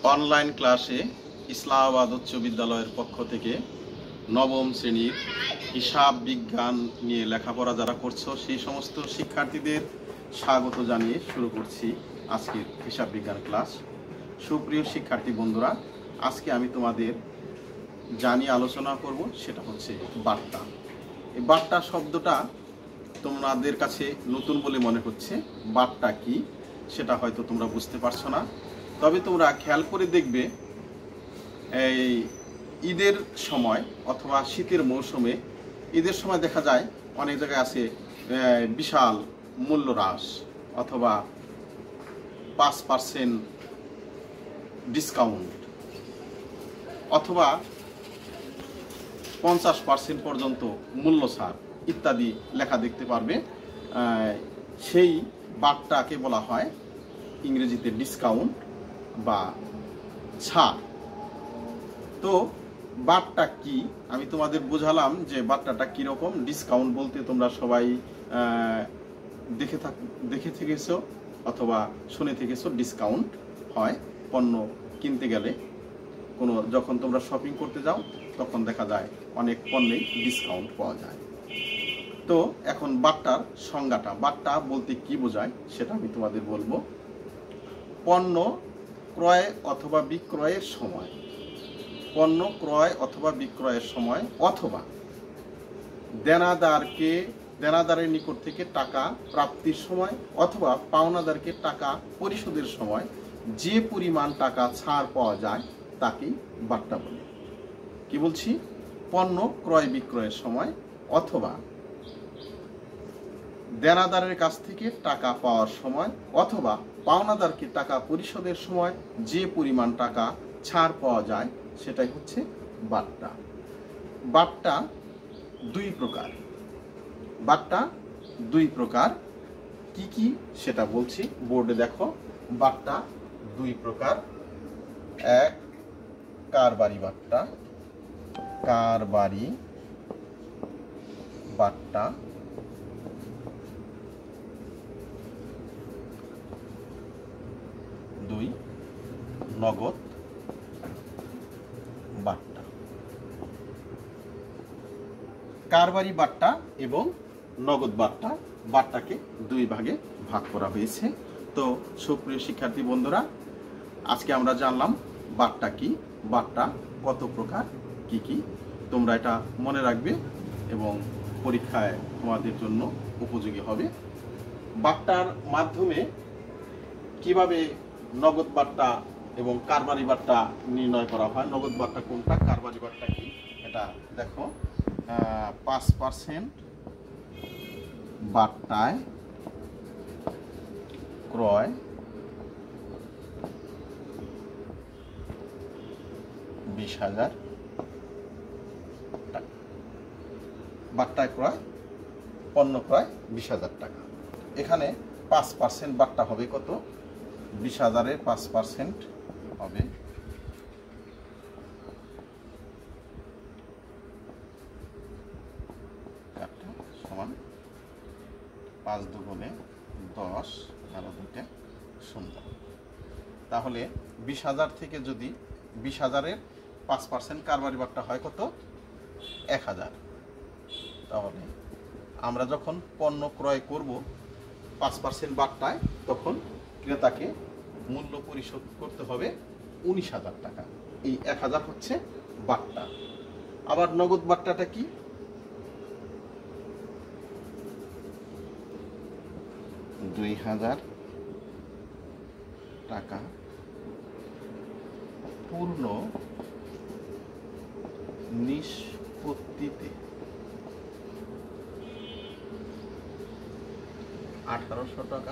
Online ক্লাসে ইসলামাবাদ উচ্চ বিদ্যালয়ের পক্ষ থেকে নবম শ্রেণীর হিসাব বিজ্ঞান নিয়ে লেখাপড়া যারা করছো সেই সমস্ত শিক্ষার্থীদের স্বাগত জানিয়ে শুরু করছি আজকের হিসাব বিজ্ঞান ক্লাস। সুপ্রিয় শিক্ষার্থী বন্ধুরা, আজকে আমি তোমাদের জানিয়ে আলোচনা করব সেটা হচ্ছে বাট্টা। এই বাট্টা শব্দটা তোমাদের কাছে নতুন বলে মনে হচ্ছে। বাট্টা কি সেটা হয়তো তোমরা বুঝতে পারছো না, তবে তোমরা খেয়াল করে দেখবে এই ঈদের সময় অথবা শীতের মৌসুমে ঈদের সময় দেখা যায় অনেক জায়গায় আছে বিশাল মূল্য হ্রাস অথবা 5% ডিসকাউন্ট অথবা 50% পর্যন্ত মূল্য ছাড় ইত্যাদি লেখা দেখতে পারবে। সেই বাট্টাকে বলা হয় ইংরেজিতে ডিসকাউন্ট বা ছাড়। তো বাট্টা কি আমি তোমাদের বোঝালাম যে বাট্টাটা কীরকম। ডিসকাউন্ট বলতে তোমরা সবাই দেখে থেকেছো অথবা শুনে থেকেছো। ডিসকাউন্ট হয় পণ্য কিনতে গেলে, যখন তোমরা শপিং করতে যাও তখন দেখা যায় অনেক পণ্যেই ডিসকাউন্ট পাওয়া যায়। তো এখন বাট্টার সংজ্ঞাটা, বাট্টা বলতে কি বোঝায় সেটা আমি তোমাদের বলবো। পণ্য ক্রয় অথবা বিক্রয়ের সময়, পণ্য ক্রয় অথবা বিক্রয়ের সময় অথবা দেনাদারের নিকট থেকে টাকা প্রাপ্তির সময় অথবা পাওনাদারকে টাকা পরিশোধের সময় যে পরিমাণ টাকা ছাড় পাওয়া যায় তাকেই বাট্টা বলে। কি বলছি? পণ্য ক্রয় বিক্রয়ের সময় অথবা দেনাদারের কাছ থেকে টাকা পাওয়ার সময় অথবা পাওনাদারকে টাকা পরিশোধের সময় যে পরিমাণ টাকা ছাড় পাওয়া যায় সেটাই হচ্ছে বাট্টা। বাট্টা দুই প্রকার। বাট্টা দুই প্রকার। কি কি সেটা বলছি, বোর্ডে দেখো। বাট্টা দুই প্রকার। এক, কারবারি বাট্টা। কারবারি বাট্টা। দুই, নগদ বাট্টা। কারবারি বাট্টা এবং নগদ বাট্টা, বাট্টাকে দুই ভাগে ভাগ করা হয়েছে। তো সুপ্রিয় শিক্ষার্থী বন্ধুরা, আজকে আমরা জানলাম বাট্টা কি, বাট্টা কত প্রকার, কি কি। তোমরা এটা মনে রাখবে এবং পরীক্ষায় তোমাদের জন্য উপযোগী হবে। বাট্টার মাধ্যমে কিভাবে নগদ বাট্টা এবং কারবারি বাট্টা নির্ণয় করা হয়। নগদ বাট্টা কোনটা, কারবারি বাট্টা কি, এটা দেখো। 5% বাট্টায় ক্রয় 20,000 টাকা। বাট্টায় ক্রয়, পণ্য ক্রয় 20,000 টাকা। এখানে 5% বাট্টা হবে কত? 20,000-এর 5% হবে 5 দুগুণে 10, 11 0। তাহলে 20,000 থেকে যদি 20,000-এর 5% কারবারি বাট্টা হয় কত? 1,000। তাহলে আমরা যখন পণ্য ক্রয় করব 5% বাট্টায়, তখন ক্রেতাকে মূল্য পরিশোধ করতে হবে 19,000 টাকা। এই 1,000 হচ্ছে বাট্টা। আবার নগদ বাট্টাটা কি? টাকা পূর্ণ নিষ্পত্তিতে 1800 টাকা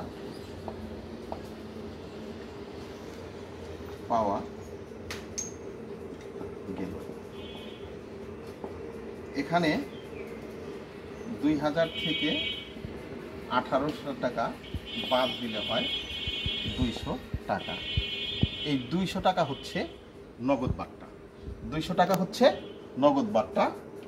পাওয়া গেল। এখানে 2000 থেকে 1800 টাকা বাদ দিলে হয় 200 টাকা। এই 200 টাকা হচ্ছে নগদ বাট্টা। 200 টাকা হচ্ছে নগদ বাট্টা।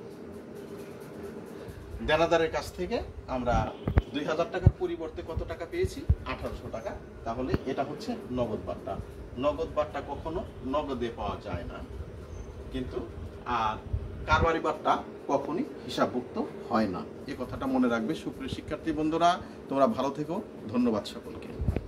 দেনাদারের কাছ থেকে আমরা 2000 টাকার পরিবর্তে কত টাকা পেয়েছি? 1800 টাকা। তাহলে এটা হচ্ছে নগদ বাট্টা। নগদ বাট্টা কখনো নগদে পাওয়া যায় না, কিন্তু আর কারবারি বাট্টা কখনই হিসাবভুক্ত হয় না। এ কথাটা মনে রাখবে সুপ্রিয় শিক্ষার্থী বন্ধুরা। তোমরা ভালো থেকো, ধন্যবাদ সকলকে।